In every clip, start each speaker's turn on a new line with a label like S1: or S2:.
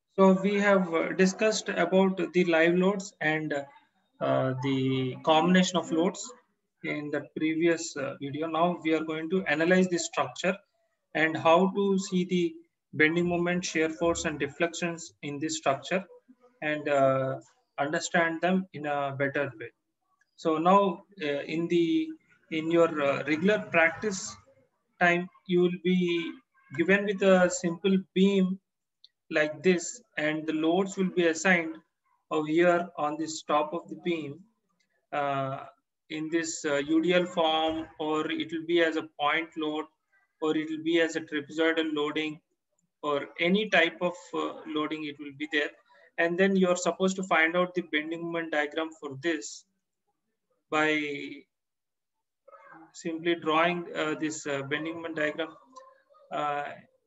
S1: So we have discussed about the live loads and the combination of loads in the previous video. Now we are going to analyze the structure and how to see the bending moment, shear force and deflections in this structure and understand them in a better way. So now in your regular practice time, you will be given with a simple beam like this, and the loads will be assigned over here on this top of the beam uh, in this UDL form, or it will be as a point load, or it will be as a trapezoidal loading, or any type of loading it will be there. And then you're supposed to find out the bending moment diagram for this by simply drawing this bending moment diagram. Uh,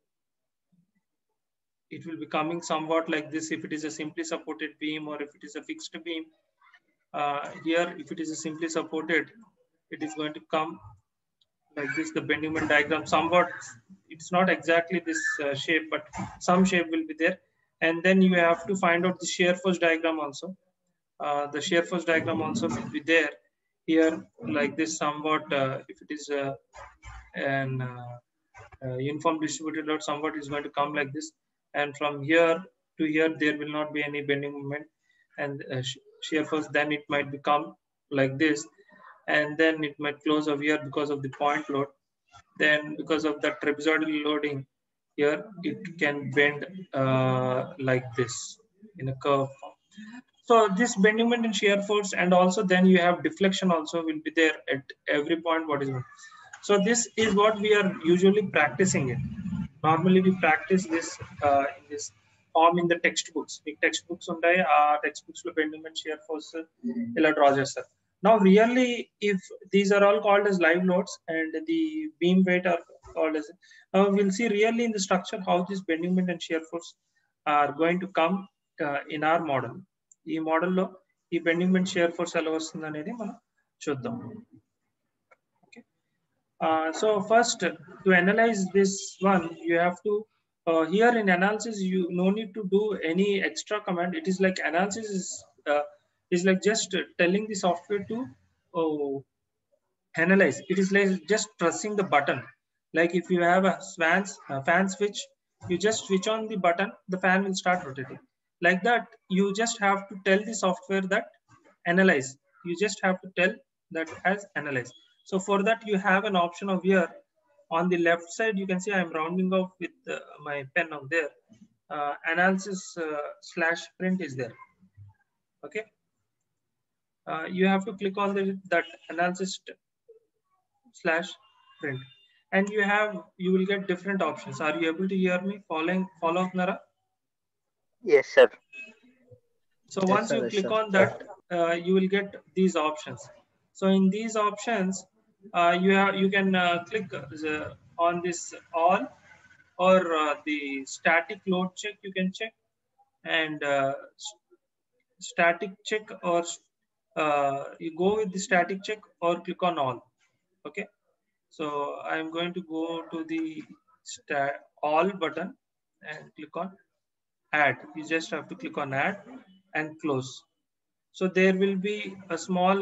S1: it will be coming somewhat like this if it is a simply supported beam, or if it is a fixed beam. Here, if it is a simply supported, it is going to come like this, the bending moment diagram. Somewhat, it's not exactly this shape, but some shape will be there. And then you have to find out the shear force diagram also. The shear force diagram also will be there here, like this somewhat. If it is an uniform distributed load, somewhat is going to come like this. And from here to here, there will not be any bending moment. And shear force, then it might become like this. And then it might close over here because of the point load. Then because of that trapezoidal loading, here it can bend like this in a curve form. So this bending moment and shear force, and also then you have deflection also will be there at every point. What is it? So this is what we are usually practicing it. Normally we practice this in this form in the textbooks. ఈ textbooks ఉంటాయి, ఆ textbooks లో bending moment shear force ఇలా draw చేస్తారు. Now really, if these are all called as live loads and the beam weight are called as, we'll see really in the structure how this bending moment and shear force are going to come in our model. ఈ మోడల్లో ఈ bending moment shear force ఎలా వస్తుంది అనేది మనం చూద్దాం. So first, to analyze this one, you have to here in analysis you no need to do any extra command. It is like analysis is like just telling the software to analyze. It is like just pressing the button. Like if you have a fan switch, you just switch on the button, the fan will start rotating. Like that, you just have to tell the software that analyze. You just have to tell that as analyze. So for that, you have an option of here on the left side. You can see I'm rounding off with my pen out there. Analysis /print is there. Okay. You have to click on that analysis /print, and you will get different options. Are you able to hear me? Follow up, Nara?
S2: Yes, sir.
S1: So once you click on that, you will get these options. So in these options, you can click on this all, or the static load check you can check, and static check, or you go with the static check or click on all. Okay. So I'm going to go to the all button and click on add. You just have to click on add and close. So there will be a small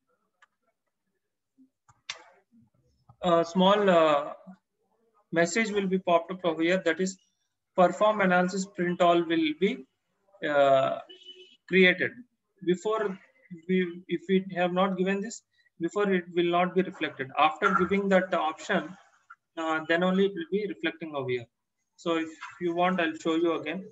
S1: message will be popped up over here, that is perform analysis print all will be created. Before if we have not given this, before it will not be reflected. After giving that option, then only it will be reflecting over here. So if you want, I'll show you again.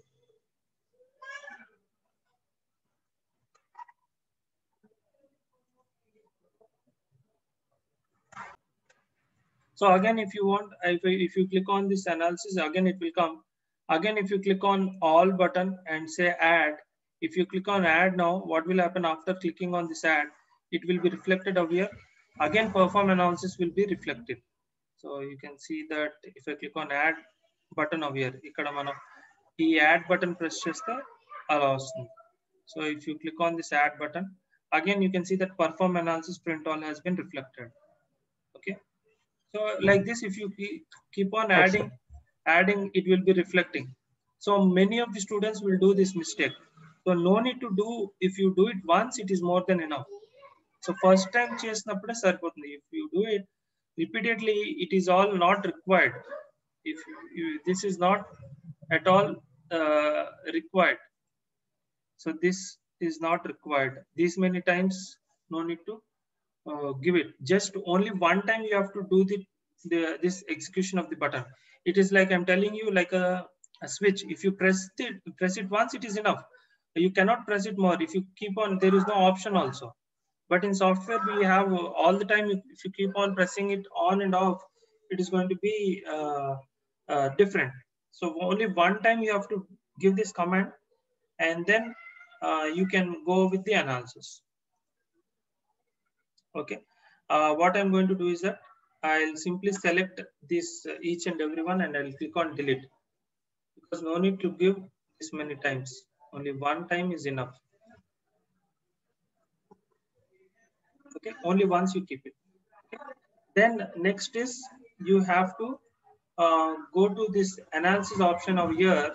S1: So again, if you want, if you click on this analysis, again it will come. Again, if you click on all button and say add, if you click on add now, what will happen after clicking on this add? It will be reflected over here. Again, perform analysis will be reflected. So you can see that if I click on add button over here, ikkada mana ee add button press chesthe ala vastundi. So if you click on this add button, again you can see that perform analysis print all has been reflected. Okay. So like this, if you keep on adding, it will be reflecting. So many of the students will do this mistake. So no need to do, if you do it once, it is more than enough. So first time chesinapude saripothundi. If you do it repeatedly, it is all not required. If this is not at all required. So this is not required. These many times, no need to give it. Just only one time you have to do this execution of the button. It is like I'm telling you, like a switch. If you press it once, it is enough. You cannot press it more. If you keep on, there is no option also. But in software, we have all the time. If you keep on pressing it on and off, it is going to be different. So only one time you have to give this command, and then you can go with the analysis. Okay. What I'm going to do is that I'll simply select this each and every one, and I'll click on delete, because no need to give this many times. Only one time is enough. Okay. Only once you keep it. Okay. Then next is you have to go to this analysis option over here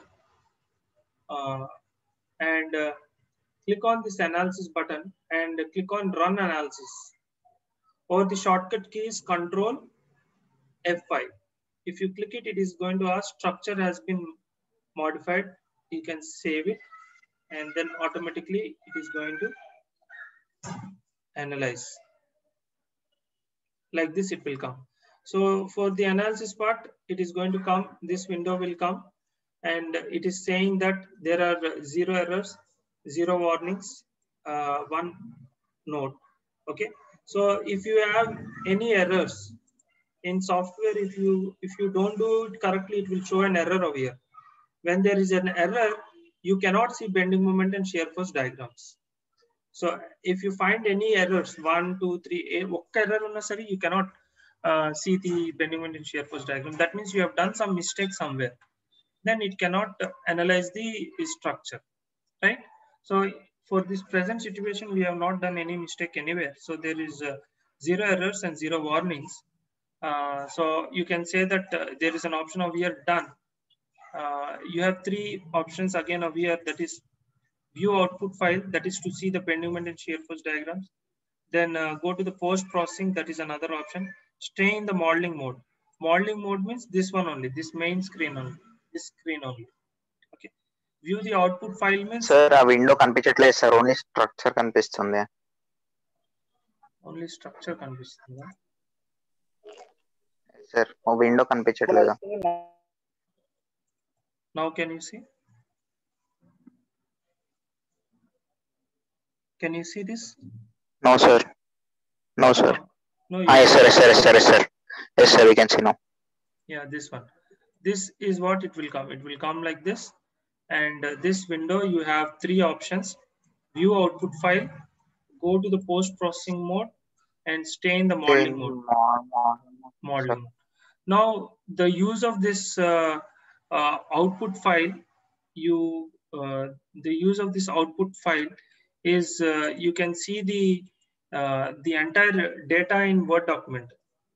S1: and click on this analysis button and click on run analysis. Or the shortcut key is Control F5. If you click it, it is going to ask structure has been modified. You can save it, and then automatically it is going to analyze. Like this, it will come. So for the analysis part, it is going to come, this window will come, and it is saying that there are 0 errors, 0 warnings, 1 note. Okay. So if you have any errors in software, if you don't do it correctly, it will show an error over here. When there is an error, you cannot see bending moment and shear force diagrams. So if you find any errors, 1, 2, 3, error on a study, you cannot see the bending moment and shear force diagram. That means you have done some mistake somewhere. Then it cannot analyze the structure, right? So for this present situation, we have not done any mistake anywhere. So there is 0 errors and 0 warnings. So you can say that there is an option over here, done. You have 3 options again over here, that is view output file, that is to see the bending moment and shear force diagrams. Then go to the post processing, that is another option. Stay in the modeling mode. Modeling mode means this one only, this main screen only, this screen only. Okay. View the output file means.
S2: Sir, a window కనిపించట్లేదు sir, only structure కనిపిస్తుంది.
S1: Only structure కనిపిస్తుందా?
S2: Sir, a window కనిపించట్లేదు.
S1: Now can you see? Can you see this?
S2: No sir. No sir.
S1: No.
S2: Yes sir. Yes sir, we can see now.
S1: Yeah, this one. This is what it will come. It will come like this. And this window, you have 3 options. View output file, go to the post processing mode, and stay in the modeling mode. Modeling. Now, the use of this output file, the use of this output file is you can see the entire data in Word document.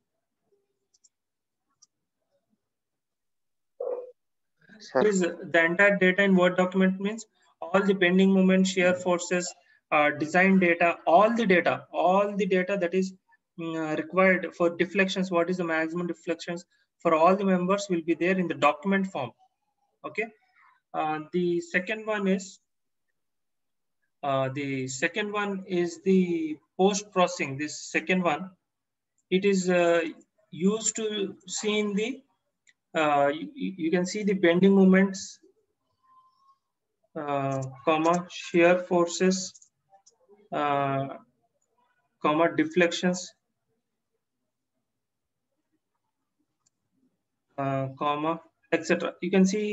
S1: Is the entire data in Word document means all the bending moment, shear forces, design data, all the data that is required for deflections. What is the maximum deflections for all the members will be there in the document form. Okay. The second one is the post processing. This second one, it is used to see in the you can see the bending moments, comma shear forces, comma deflections, comma etc. You can see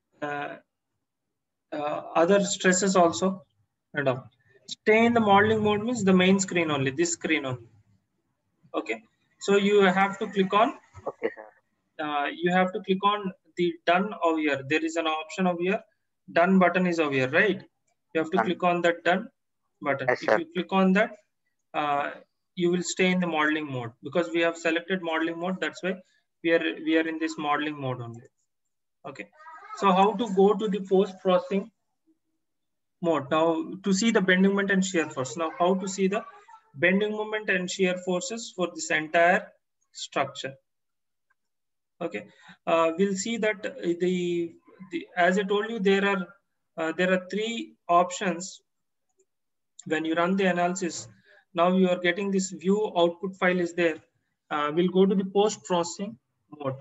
S1: other stresses also and all. Stay in the modeling mode means the main screen only, this screen only. Okay. So you have to click on.
S2: Okay sir.
S1: You have to click on the done over here. There is an option over here. Done button is over here, right? You have to click on that done button.
S2: Yes,
S1: if you click on that, you will stay in the modeling mode, because we have selected modeling mode. That's why we are in this modeling mode only. Okay. So how to go to the post-processing mode? Now to see the bending moment and shear force. Now how to see the bending moment and shear forces for this entire structure? Okay, we'll see that as I told you, there are three options when you run the analysis. Now you are getting this view output file is there. We'll go to the post-processing mode,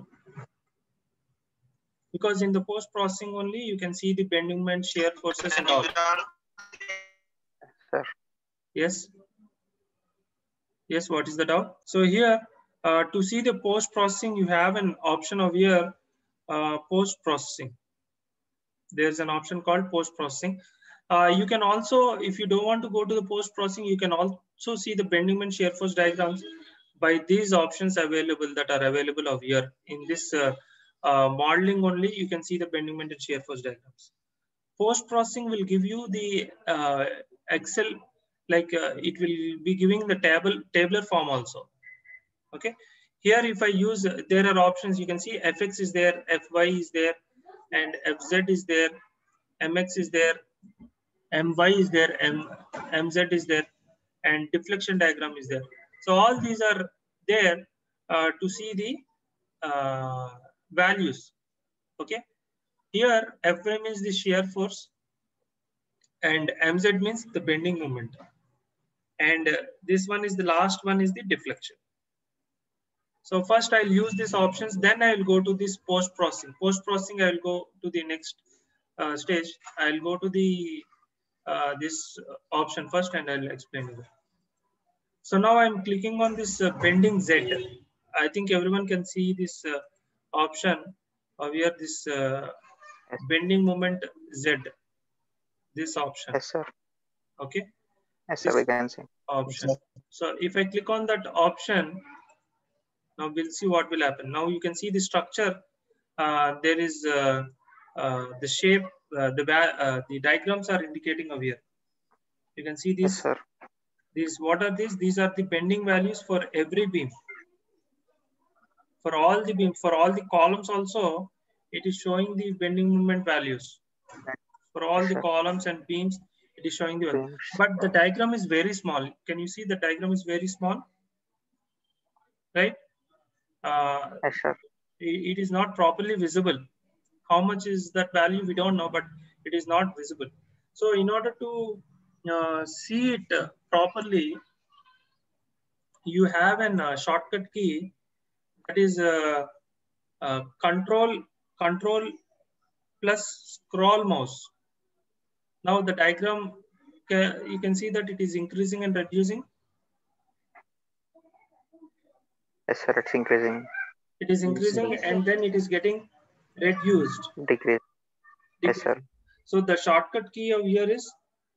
S1: because in the post-processing only you can see the bending moment, shear forces and all.
S2: Sir.
S1: Yes. Yes, what is the doubt? So here, to see the post-processing, you have an option of here, post-processing. There's an option called post-processing. You can also, if you don't want to go to the post-processing, you can also see the bending moment, shear force diagrams by these options available that are available over here. In this modeling only, you can see the bending moment and shear force diagrams. Post-processing will give you the Excel, like it will be giving the tabular form also. Okay, here if I use, there are options, you can see fx is there, fy is there, and fz is there, mx is there, my is there, mz is there, and deflection diagram is there. So all these are there to see the values. Okay, here fy means the shear force and mz means the bending moment, and this one is the last one is the deflection. So first I'll use these options, then I will go to this post-processing. Post-processing, I will go to the next stage. I'll go to the this option first, and I'll explain it. So now I'm clicking on this bending Z. I think everyone can see this option of here, this bending moment Z. This option.
S2: Yes, sir.
S1: Okay.
S2: Yes, sir. We can see.
S1: Option. So if I click on that option, now we'll see what will happen. Now you can see the structure. There is the shape. The diagrams are indicating over here. You can see these.
S2: Yes, sir.
S1: These, what are these? These are the bending values for every beam. For all the beams, for all the columns also, it is showing the bending moment values. For all the columns and beams, it is showing the value. But the diagram is very small. Can you see the diagram is very small? Right?
S2: Yes, sir.
S1: It is not properly visible. How much is that value? We don't know, but it is not visible. So in order to see it properly, you have a shortcut key, that is control plus scroll mouse. Now the diagram, you can see that it is increasing and reducing.
S2: Yes, sir. It's increasing.
S1: It is increasing, and then it is getting reduced.
S2: Decrease. Yes, sir.
S1: So the shortcut key of here is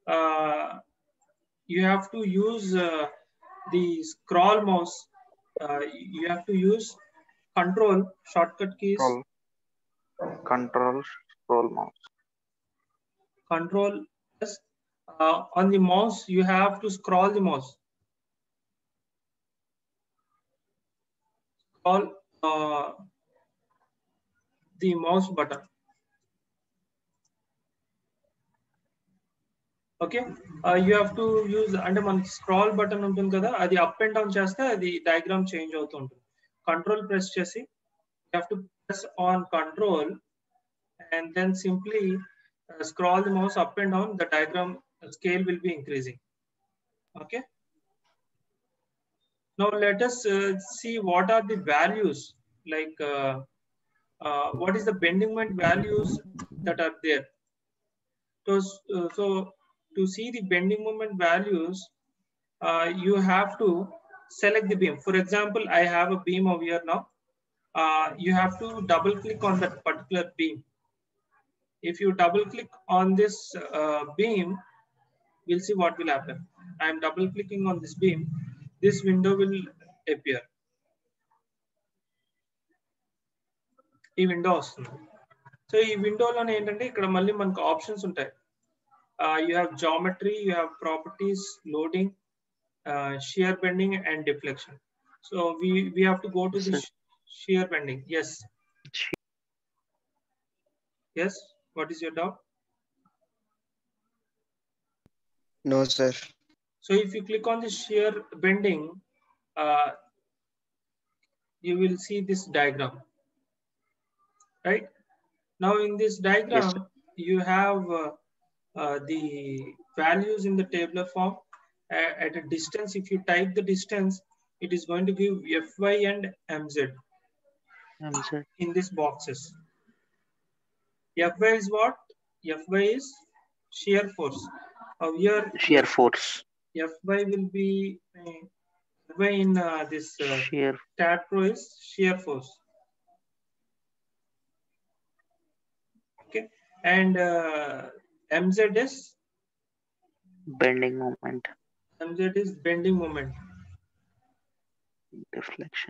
S1: you have to use the scroll mouse. You have to use control shortcut keys.
S2: Control scroll mouse.
S1: Control plus on the mouse you have to scroll the mouse. Scroll the mouse button. Okay, you have to use అంటే మనకి scroll button ఉంటుంది కదా, అది up and down చేస్తే అది diagram change అవుతూ ఉంటుంది. Control press చేసి you have to press on control and then simply scroll the mouse up and down. The diagram scale will be increasing. Okay, now let us see what are the values, like what is the bending moment values that are there. So to see the bending moment values, you have to select the beam. For example, I have a beam over here now. You have to double click on that particular beam. If you double click on this beam, we'll see what will happen. I am double clicking on this beam. This window will appear. ఈ window వస్తుంది. So ఈ విండోలోనే ఏంటంటే ఇక్కడ మళ్ళీ మనకు options ఉంటాయి. You have geometry, you have properties, loading, shear bending and deflection. So we have to go to the shear bending. Yes. Yes, what is your doubt?
S3: No, sir.
S1: So if you click on the shear bending, you will see this diagram, right? Now in this diagram,
S2: Yes,
S1: you have the values in the tabular form. At a distance, if you type the distance, it is going to give Fy and Mz
S2: sir.
S1: in these boxes. Fy is what? Fy is shear force. Here,
S2: Shear force.
S1: Fy will be Fy in this
S2: Shear
S1: StatPro is shear force. Okay, and Mz is
S2: bending moment.
S1: Mz is bending moment.
S2: Deflection.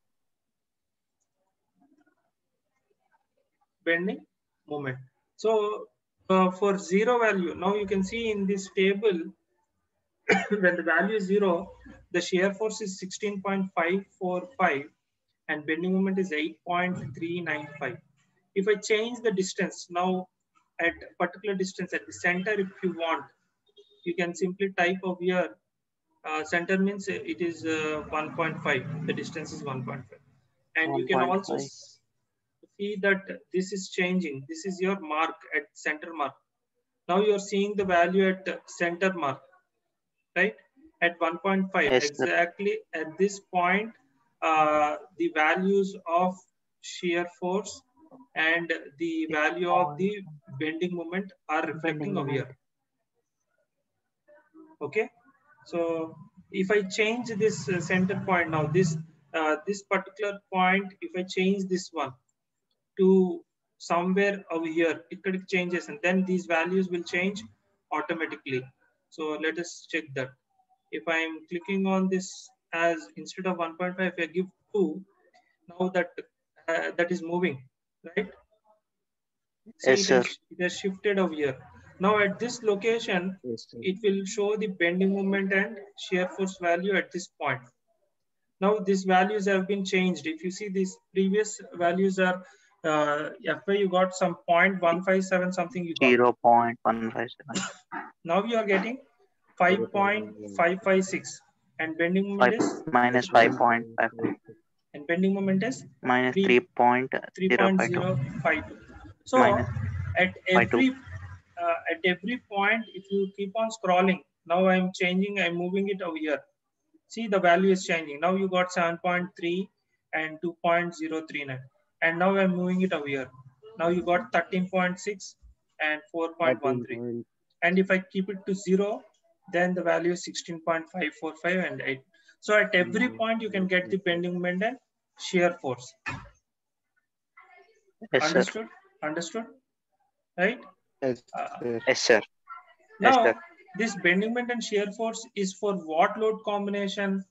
S1: Bending moment. So for zero value, now you can see in this table, when the value is 0, the shear force is 16.545 and bending moment is 8.395. If I change the distance now at a particular distance at the center, if you want, you can simply type over here. Center means it is 1.5. The distance is 1.5. And you can also
S2: 1.5.
S1: see that this is changing. This is your mark at center mark. Now you are seeing the value at center mark, right? At 1.5,
S2: Yes,
S1: exactly sir. At this point, the values of shear force and the value of the bending moment are reflecting over here. Okay, so if I change this center point now, this particular point, if I change this one to somewhere over here, it could changes, and then these values will change automatically. So let us check that. If I am clicking on this as instead of 1.5, if I give 2, now that that is moving, right? See,
S2: yes, sir.
S1: it has shifted over here. Now at this location,
S3: Yes, sir.
S1: it will show the bending moment and shear force value at this point. Now these values have been changed. If you see these previous values are Fy, you got some 0.157 something you got.
S2: 0.157.
S1: Now you are getting 5.556 and bending moment is
S2: minus 5.5
S1: and bending moment is
S2: minus 3.052.
S1: So
S2: minus
S1: at every point, if you keep on scrolling, now I'm changing, I'm moving it over here. See, the value is changing. Now you got 7.3 and 2.039, and now I'm moving it over here. Now you got 13.6 and 4.13. And if I keep it to 0, then the value is 16.545 and 8. So at every point, you can get the bending moment and shear force.
S2: Yes,
S1: Understood?
S2: sir.
S1: Understood? Right?
S3: Yes, sir.
S2: Yes, sir.
S1: Now,
S2: Yes, sir.
S1: this bending moment and shear force is for what load combination?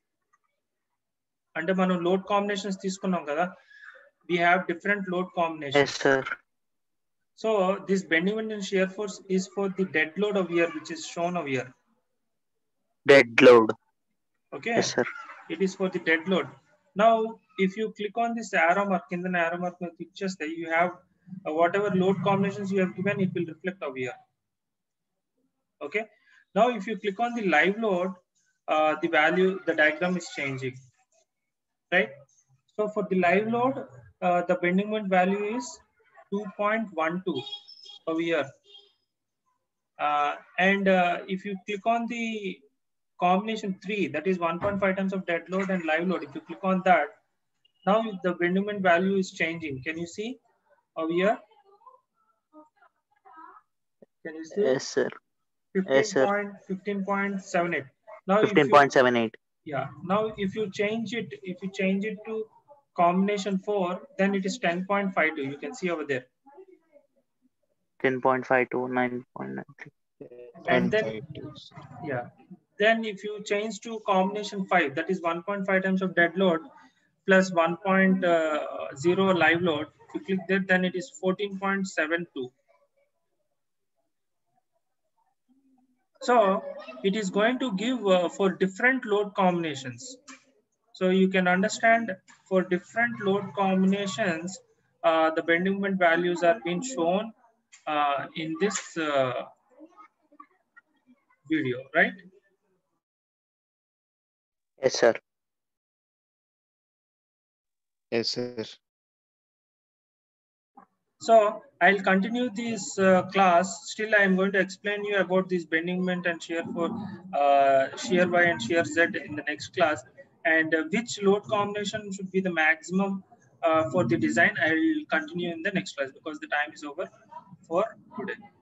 S1: Ante manu load combinations తీసుకున్నాం కదా. We have different load combinations.
S2: Yes, sir.
S1: So this bending moment and shear force is for the dead load over here, which is shown over here.
S2: Dead load.
S1: Okay.
S2: Yes, sir.
S1: It is for the dead load. Now, if you click on this arrow mark, in the arrow mark pictures, you have whatever load combinations you have given, it will reflect over here. Okay. Now, if you click on the live load, the value, the diagram is changing, right? So for the live load, the bending moment value is 2.12 over here. And if you click on the combination 3, that is 1.5 times of dead load and live load. If you click on that, now the bending moment value is changing. Can you see over here? Can you see?
S2: Yes, sir.
S1: 15.78. Now
S2: 15.78.
S1: Yeah. Now if you change it to combination 4, then it is 10.52. You can see over there.
S2: 10.5 to 9.93.
S1: And then then if you change to combination 5, that is 1.5 times of dead load plus 1.0 live load. If you click that, then it is 14.72. So it is going to give for different load combinations. So you can understand for different load combinations, the bending moment values are being shown in this video, right?
S2: Yes, sir.
S3: Yes, sir.
S1: So I'll continue this class. Still, I am going to explain you about this bending moment and shear for shear Y and shear Z in the next class, and which load combination should be the maximum for the design. I will continue in the next class because the time is over for today.